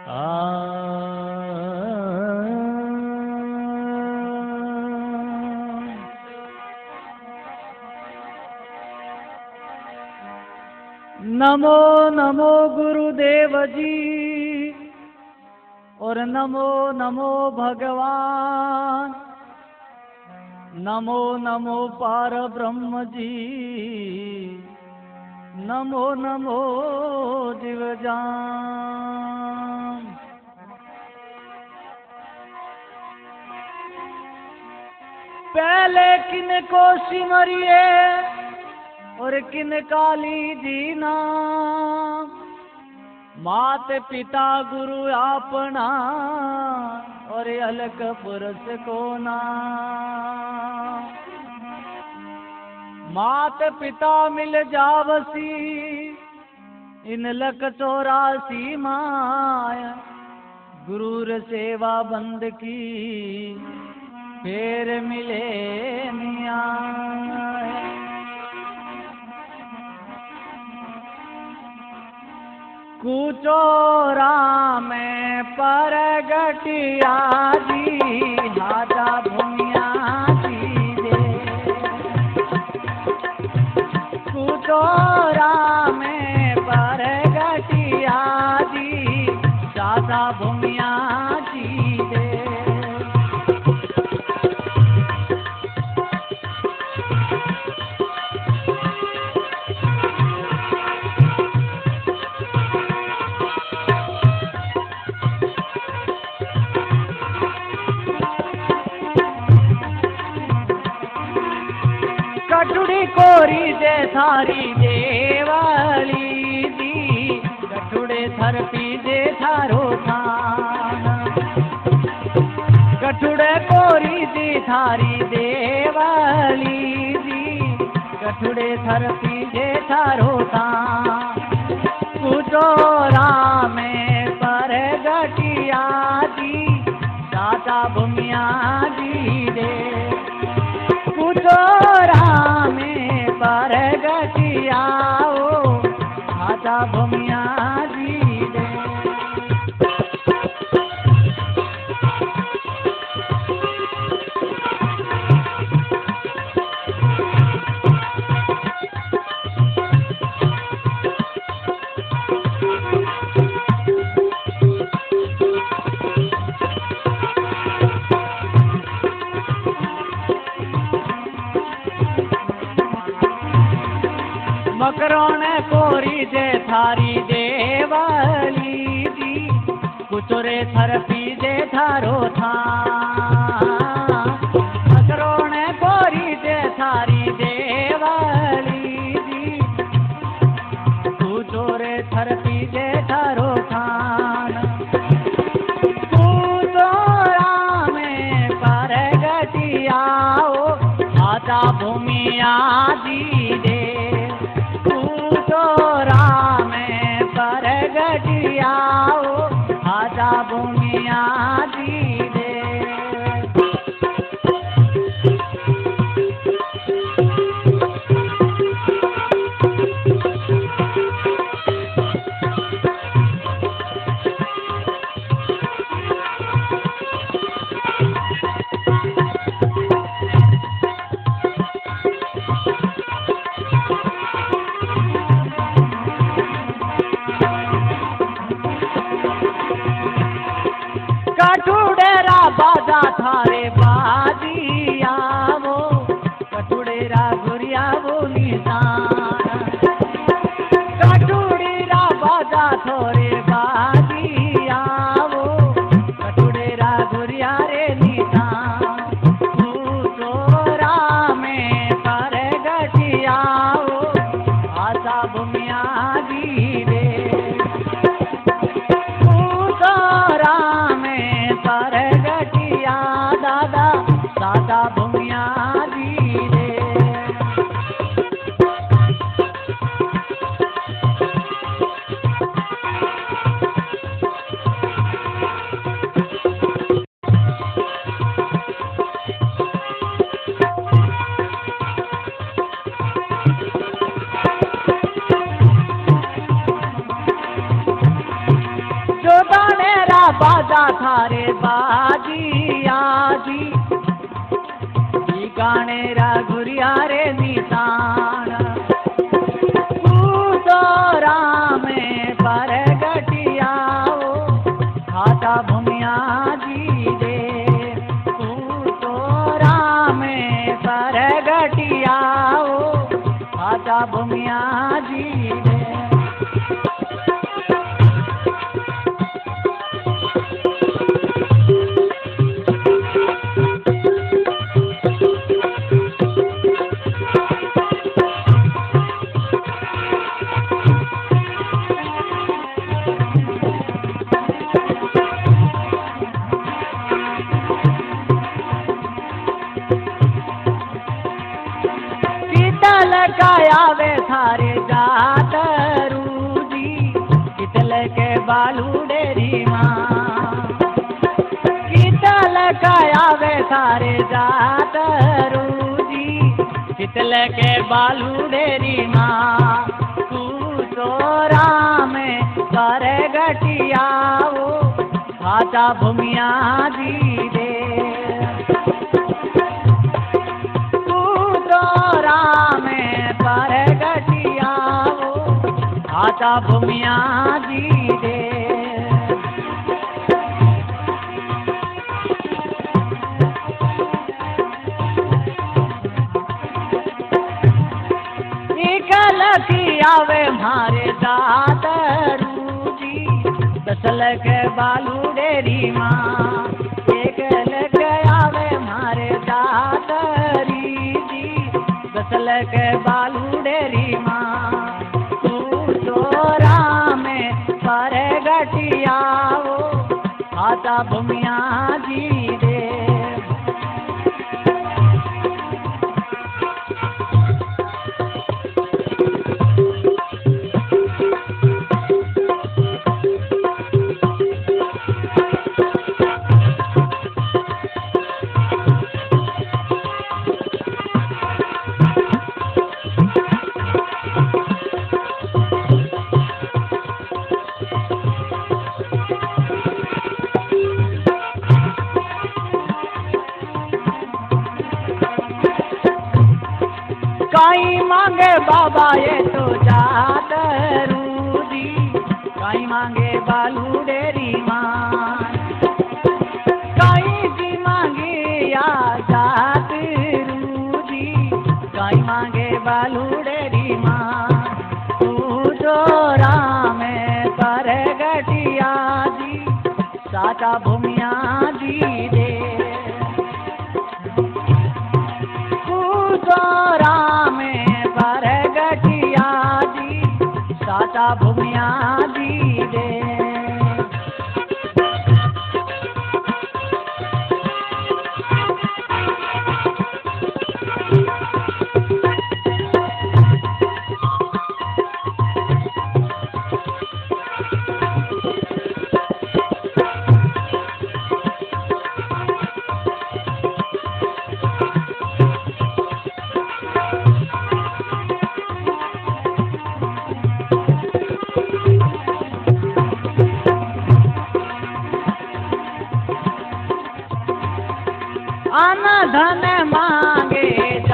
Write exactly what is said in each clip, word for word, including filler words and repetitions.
नमो नमो गुरुदेव जी और नमो नमो भगवान, नमो नमो पार ब्रह्म जी, नमो नमो जीवजान। पहले किन को सिमरिए और किन काली जी नाम, मात पिता गुरु अपना और अलग पुरुष को नाम। मात पिता मिल जावसी इन लख चौरासी माया, गुरुर सेवा बंद की फिर मिले न्याय। कुचोरा में परगटिया जी, हाजा भूमिया जी दे। कुचोरा में परगटिया जी, हाजा भूमिया जी दे। कठुड़ी कोरी दे थारी देवाली दी, कठुड़े थर पी दे थारो थान। कठुड़े कोरी दी थारी देवाली दी, कठुड़े थर पी दे थारो थान। कुचोरा में पर गटिया दी, दादा भूमिया जी दे। कुचोरा में पर गटिया ओ, दादा भूमिया जी दे। मकरों कोरी दे थारी देवाली दी, कुचोरे थर पी दे थारो थान। मकरों कोरी दे थारी देवाली दी, कुचोरे थर पी दे थारो थान। कुचोरा में पर गटिया ओ, आजा भूमिया जी दे। कुचोरा में पर गटिया ओ, आजा भूमिया जी दे। कठुड़ेरा बाजा थारे बाजिया वो, कठुड़ेरा गुरिया वो निशान। कठुड़ेरा बाजा थोरे बाजिया वो, कठुड़ेरा गुरिया रे निशान। कुचोरा में पर गटिया ओ, आजा भूमिया जी दे। कुचोरा पर गटिया दादा, दादा भूमिया जी दे। थारे बाजी आजी गाने रघुरिया रे निशान तू तो राम पर गटियाओ खाता भूमिया जी दे तू तो राम पर गटियाओ खाता भूमिया जी दे। वे थारे जात रूजी कितल के बालू डेरी माँ कितल काया वे थारे जात रूजी कितल के बालू डेरी माँ तू तो राम पर गटियाओ खाता भूमिया जी दे तू तो राम पर गटियाओ खाता भूमिया जी दे। निकल की आवे मारे दात रूजी दसल के बालू डेरी माँ एक लग आवे मारे दात दसल के बालू डेरी माँ तू तो राम पर गटियाओ खाता भूमिया जी दे। काई मांगे बाबा ये तो जात रूजी काई मांगे बालू डेरी माँ काई जी मांगे या जात रूजी काई मांगे बालू डेरी माँ तू तो राम पर गटिया जी साता भूमिया जी दे तू तो राम पर गटिया जी साता भूमिया जी दे। अन धन मांगे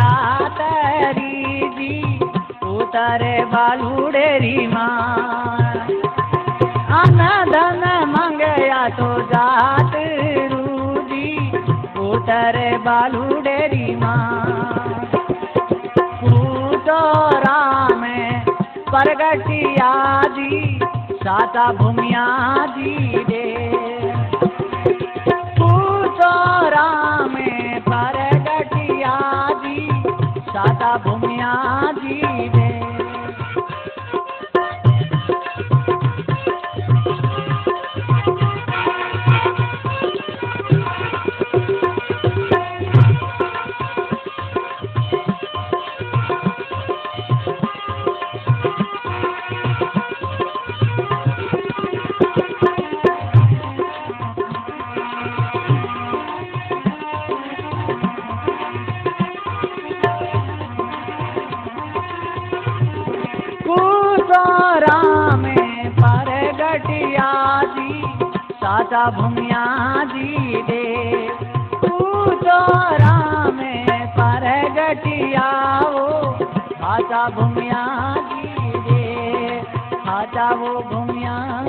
जातरी जी उतरे बालू डेरी माँ अन धन मांगया तो जात रूजी उतरे बालू डेरी माँ तू तो राम परगटिया जी साता भूमिया जी दे तू तो राम परगटिया जी साता भूमिया जी दे। खाचा भूमिया जी दे पूजोरा में पर गटियाओ खाचा भूमिया जी दे खाचा वो भूमिया